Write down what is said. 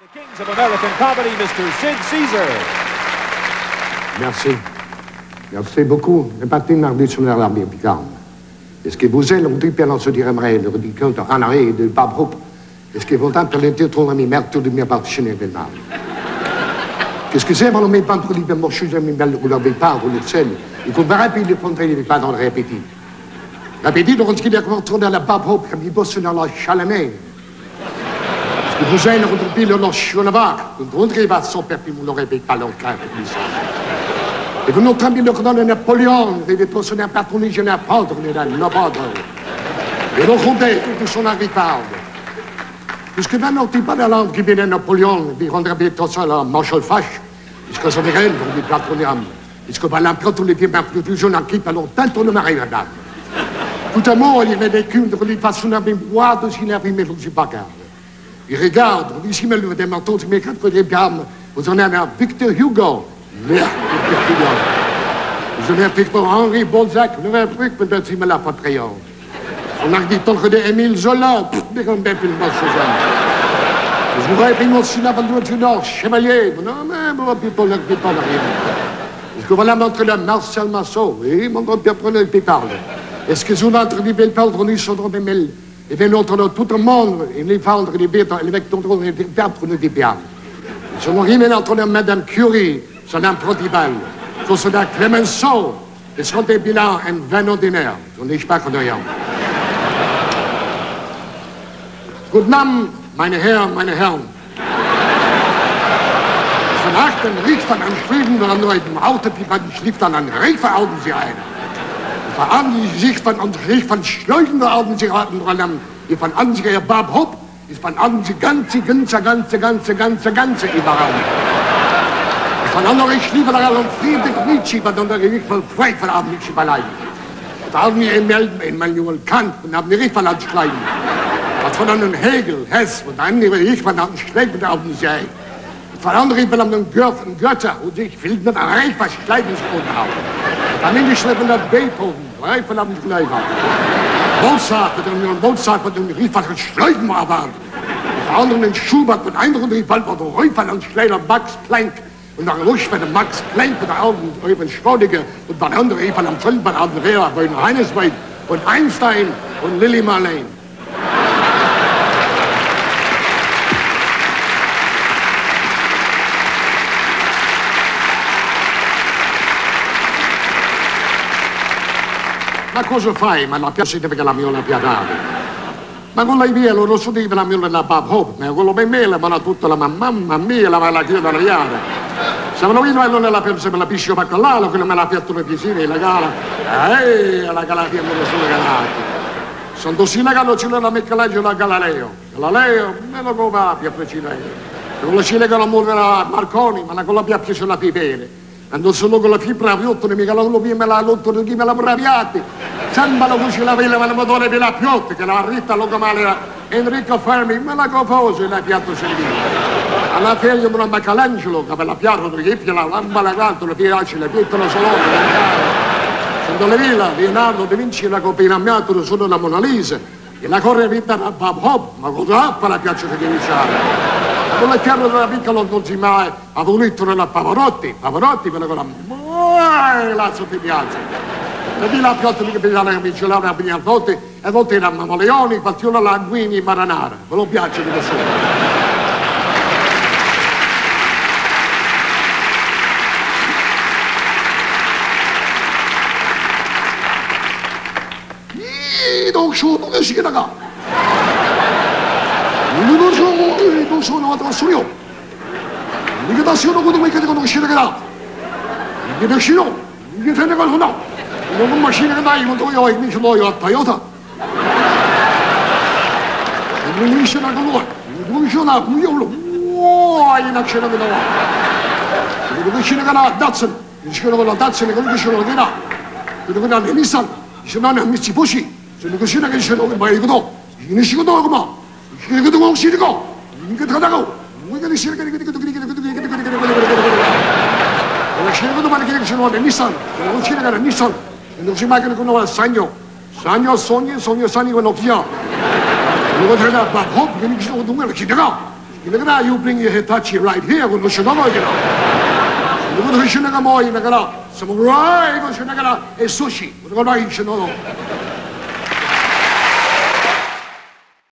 The Kings of American Comedy, Mr. Sid Caesar. Merci. Merci beaucoup. Le parti mardi sur l'armée piquante. Est-ce que vous êtes l'entrée pendant ce dirait le ridicule de Henry et de Bob Hope? Est-ce que vous entendez le titre de mes mères tout de mes participants événements? Qu'est-ce que c'est, mon mes pans pour les morceaux de mes belles ou leur départ ou le sel? Il faut bien rapide les frontières et pas dans le répétit. L'appétit de rentrer dans la Bob Hope comme il bosse dans la Chalamet. Vous zijn er op de nog schoonwaar. De rondree was zo per piemel nog even pas longtemps. Et vous nous tremblez le dans Napoléon, et des personnes à patronner, à prendre, on est là, n'abordre. Et donc, on est tout son arrivade. Puisque maintenant, tu pas dans l'ordre qui vient de Napoléon, il rendrait bien tout ça, là, Marshal Fâche, puisque ça n'est rien, on est patronné, puisque par l'empereur, on était marqué plus jeune en quitte, alors tant on ne m'arrive à date. Tout à mort, il y avait des culs de façon à mémoire de s'il avait mis le bagarre. Il regarde, on dit si me des manteaux, mais quand vous gammes, vous en avez un Victor Hugo. Merde, Victor Hugo. Vous en avez un Victor Henri Balzac, vous en avez un truc, peut-être si me l'a pas crayon. On a dit tant que des Émile Zola, mais comme bien plus le mot ce genre. Je voudrais pris mon cinéma du Nord, chevalier. Non, mais mon people n'a pas rien. Est-ce que voilà montre le Marcel Massot? Oui, mon grand père prenait le pétarde. Est-ce que vous l'entre du bel perdre, nous sommes dans les et bien, notre tout le monde, il les vendre les bêtes, les mecs qui ont des pertes pour nous des biens. Ils sont arrivés entre Madame Curie, son improdibal, pour son Clemenceau, et son des bilans en 20 ordinaire. On n'est pas de rien. Guten Abend, meine Herren, meine Herren. Von Achten riecht von einem Frieden oder nur im Auto, wie man schläft an einen Riefer, Augen sie ein. Von Angesicht von uns riecht von schleugender Augen sie raten, die von Angesicht ihr Bob Hope, ist von Angesicht ganze überall. Von anderen ich liebe da und Friedrich Nietzsche, bei der Gericht von Freifallabend nicht überleiden. Da haben wir in meinen jungen Kant und haben die Richtfall anschleichen. Was von einem Hegel, Hess und andere Richtfall an Schlägen auf den See. Von anderen ich bin an den Götter und ich will nicht ein Reich Schleidungsboden haben. Dann nehme ich schleppen das Beethoven, Reifel am Schleifer. Mozart mit dem Rieffachen Schleugen waren. Von anderen in Schubert mit anderen Riefall war der Reifel am Schleifer Max Planck. Und dann ruhig bei dem Max Planck mit der Augen über Schrödinger und bei anderen Riefall am Schleifer bei Andrea, bei Heinesweid und Einstein und Lily Marlene. Ma cosa fai? Ma la piace perché la mia piatale. Ma con la via lo so dire la mia la Bob Hope, ma quello per me la mano tutta la mamma mia la va la chiesa la iara. Se non io non la penso per la piscio baccalà, che non me la piatto le piscine e la gara. La galata non sono galati. Sono così la gallo c'è la Michelangelo la Galileo. Galileo me lo cova più precisa. Con la cile che la muoveva Marconi, ma con la piatta c'è la pipere. Quando sono con la fibra piotta, mica la lupia me la lotto, chi me la braviati. Sembra lo cuci la vela, ma la motore per la piotta, che la ritta lo male Enrico Fermi, me la cofoso e la piatto servita. Alla figlia di Michelangelo, che per la piatta, che la lamba la canto, la piace, la pietta la solone, sono le villa, Leonardo da Vinci, la copinammiato, sono la Mona Lisa, e la corre vita da Bob Hope, ma cosa fa la piaccia di iniziare? Con la chiara della piccola non si mai ha voluto nella Pavarotti per la lazzo ti piace. E di là piotto che bisogna che mi ce l'ha a volte e a volte era Mamaleoni, Pazione Languini, Maranara. Ve lo piace di nessuno. Non sono che si raga. Non sono attraverso io. Mica da solo quando mi chiedono che scende che da. Mi vicino, mi fai una cosa no. Non mi macchina che dai, non io mi ce l'ho io a Toyota. Non mi dice una cosa. Non mi dice una io. Io non c'è una cosa. Non mi dice una cosa Datsun. Mi dice una cosa Datsun, non mi dice una cosa. Non mi dice una cosa Nissan. Dice no, non mi si pushi. Se non dice una che dice no, ma io no. Non si può come. 이게 또 혹시리고 이게 다다고 뭐가 되시는 게 시리고도 많이 기르기 싫어하는데 니산 혹시나 가는 니산 혹시 말하는 거는 산요 소니 산이고 녹지야 이거 제가 막 호흡 이게 싫어 누구야 기대가 Look at that, you bring your Hitachi right here. We'll show them, you know. We'll show them more, you know. Some right, we'll show them a sushi. We'll go right, you know.